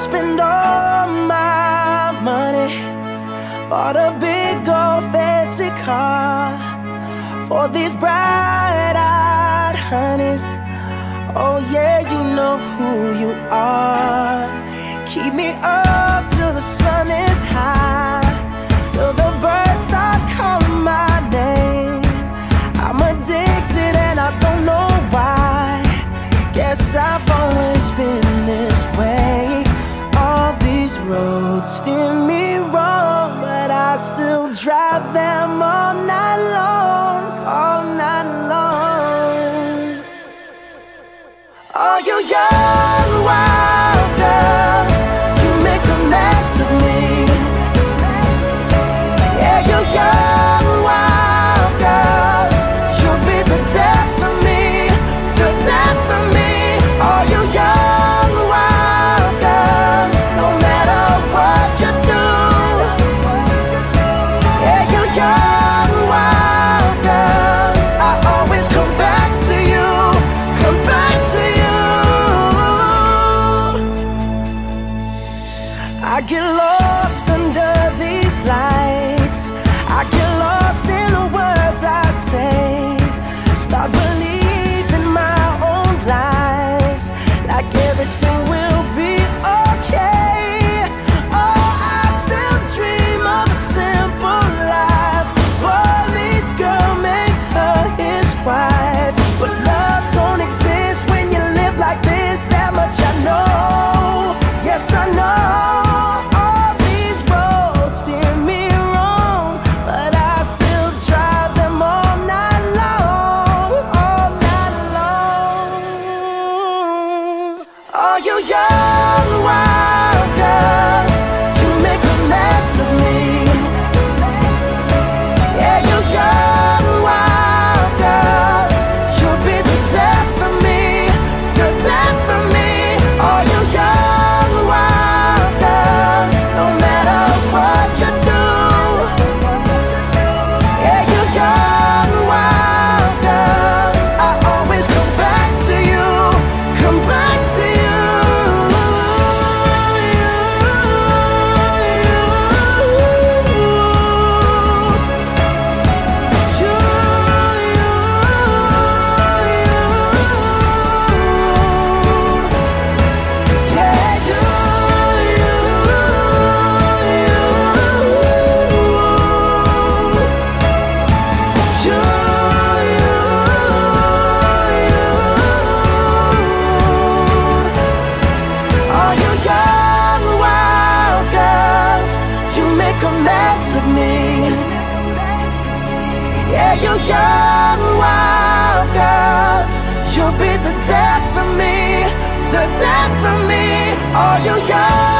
spend all my money, bought a big old fancy car for these bright-eyed honeys. Oh yeah, you know who you are. Keep me up till the sun is high, till the birds start calling my name. I'm addicted and I don't know why. Guess I've always been this way. All these roads steer me wrong, but I still drive them all night long, all night long. Oh, you young wild girls, you make a mess of me. Yeah, you young wild girls, you'll be the death of me, the death of me. Oh, you young wild girls, no matter what you do. Yeah, you young wild girls, I always come back to you, come back to you. I get lost under these lights, I get lost in the words I say, start believing my own lies, like everything will be okay. Oh, I still dream of a simple life. Boy meets girl, makes her his wife. But love don't exist when you live like this, that much I know. Yes, I know. All these roads steer me wrong, but I still drive them all night long, all night long. Oh, you young wild girls, you make a mess of me. Yeah, you young wild girls, you'll be the death of me, the death of me. Oh, you young wild girls, no matter what you do. Yeah, you young wild girls, I always come back to you, come back to you. Oh, you young wild girls, you make a mess of me. Yeah, you young wild girls, you'll be the death of me, the death of me. Oh, you young